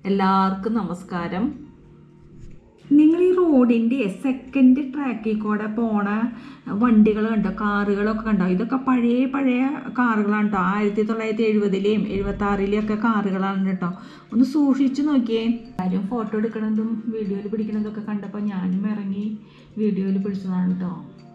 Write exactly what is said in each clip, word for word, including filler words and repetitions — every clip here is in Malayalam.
എല്ലാവർക്കും നമസ്കാരം. നിങ്ങൾ ഈ റോഡിൻ്റെ സെക്കൻഡ് ട്രാക്കിൽ കൂടെ പോണ വണ്ടികൾ കണ്ടോ, കാറുകളൊക്കെ കണ്ടോ? ഇതൊക്കെ പഴയ പഴയ കാറുകളാണ് കേട്ടോ. ആയിരത്തി തൊള്ളായിരത്തി എഴുപതിലെയും എഴുപത്തി ആറിലെയും ഒക്കെ കാറുകളാണ് കേട്ടോ. ഒന്ന് സൂക്ഷിച്ചു നോക്കിയേ. കാര്യം ഫോട്ടോ എടുക്കണതും വീഡിയോയിൽ പിടിക്കണതൊക്കെ കണ്ടപ്പോൾ ഞാനും ഇറങ്ങി വീഡിയോയിൽ പിടിച്ചതാണ് കേട്ടോ.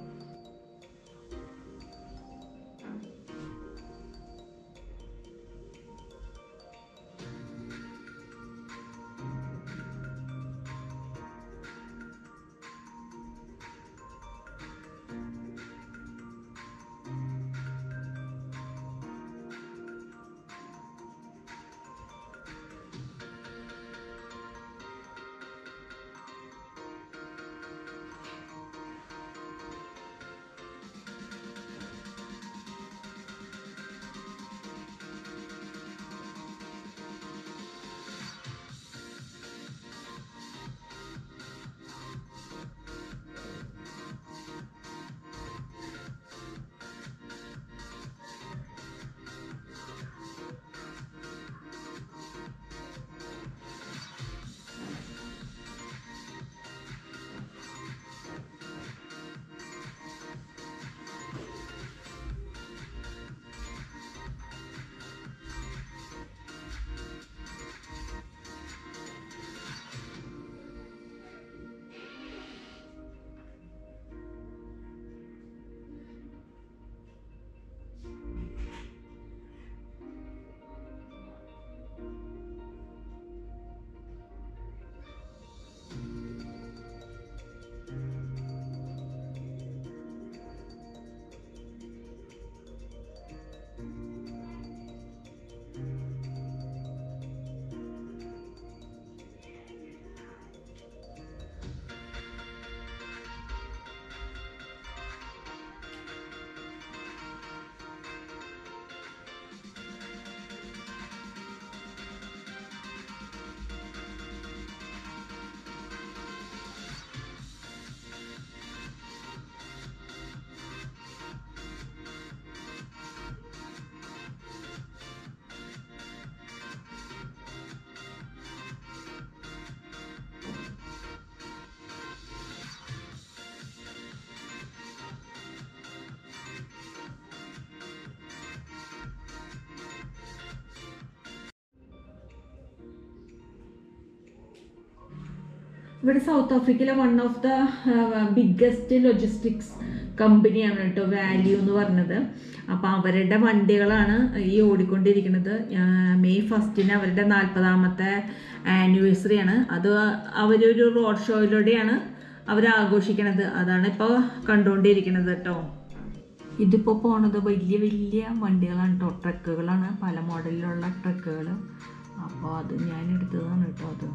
ഇവിടെ സൗത്ത് ആഫ്രിക്കയിലെ one of the biggest logistics കമ്പനിയാണ് കേട്ടോ വാല്യൂ എന്ന് പറഞ്ഞത്. അപ്പം അവരുടെ വണ്ടികളാണ് ഈ ഓടിക്കൊണ്ടിരിക്കുന്നത്. മെയ് ഫസ്റ്റിന് അവരുടെ നാൽപ്പതാമത്തെ ആനിവേഴ്സറി ആണ്. അത് അവരൊരു റോഡ് ഷോയിലൂടെയാണ് അവർ ആഘോഷിക്കണത്. അതാണ് ഇപ്പോൾ കണ്ടുകൊണ്ടിരിക്കുന്നത് കേട്ടോ. ഇതിപ്പോൾ പോണത് വലിയ വലിയ വണ്ടികളാണ് കേട്ടോ, ട്രക്കുകളാണ്, പല മോഡലിലുള്ള ട്രക്കുകൾ. അപ്പോൾ അത് ഞാൻ എടുത്തതാണ് കേട്ടോ. അത്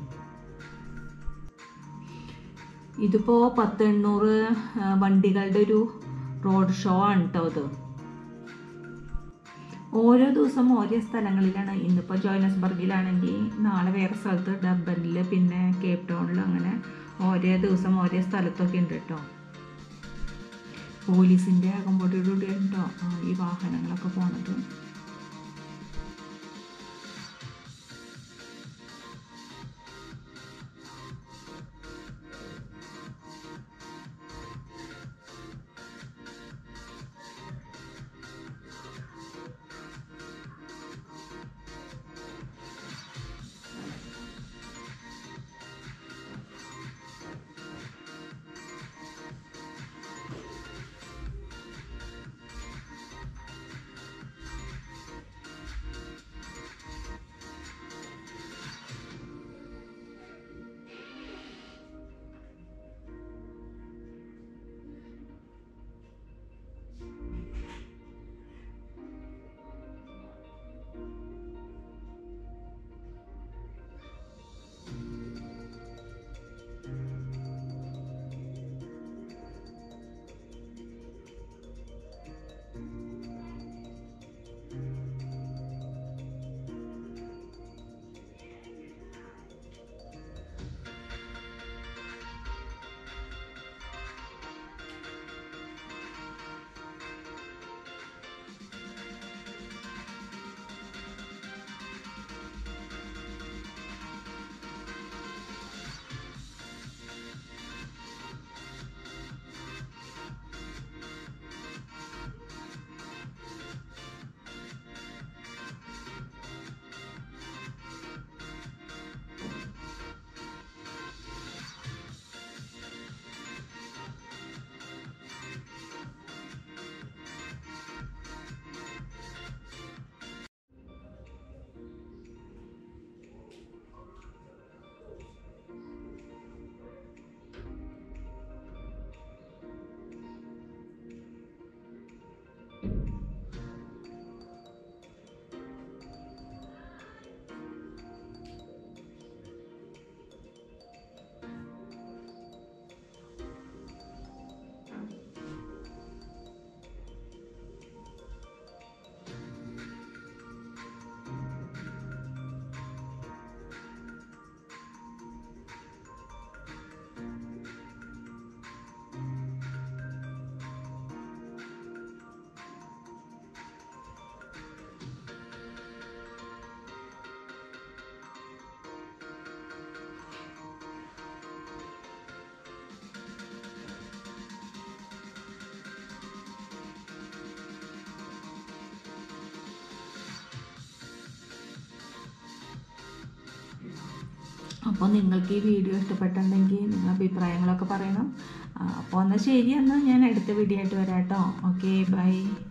ഇതിപ്പോൾ പത്ത് എണ്ണൂറ് വണ്ടികളുടെ ഒരു റോഡ് ഷോ ആണ് കേട്ടോ. അത് ഓരോ ദിവസം ഓരോ സ്ഥലങ്ങളിലാണ്. ഇന്നിപ്പോൾ ജോഹന്നസ്ബർഗിലാണെങ്കിൽ നാളെ വേറെ സ്ഥലത്ത്, ഡർബനിൽ, പിന്നെ കേപ്പ് ടൗണിൽ, അങ്ങനെ ഓരോ ദിവസം ഓരോ സ്ഥലത്തൊക്കെ ഉണ്ട് കേട്ടോ. പോലീസിൻ്റെ അകമ്പോട്ടോടുകൂടി ഉണ്ടോ ഈ വാഹനങ്ങളൊക്കെ പോണത്. അപ്പോൾ നിങ്ങൾക്ക് ഈ വീഡിയോ ഇഷ്ടപ്പെട്ടിട്ടുണ്ടെങ്കിൽ നിങ്ങൾ അഭിപ്രായങ്ങളൊക്കെ പറയണം. അപ്പോൾ എന്നാൽ ശരി, എന്നാൽ ഞാൻ അടുത്ത വീഡിയോ ആയിട്ട് വരാം കേട്ടോ. Okay, by.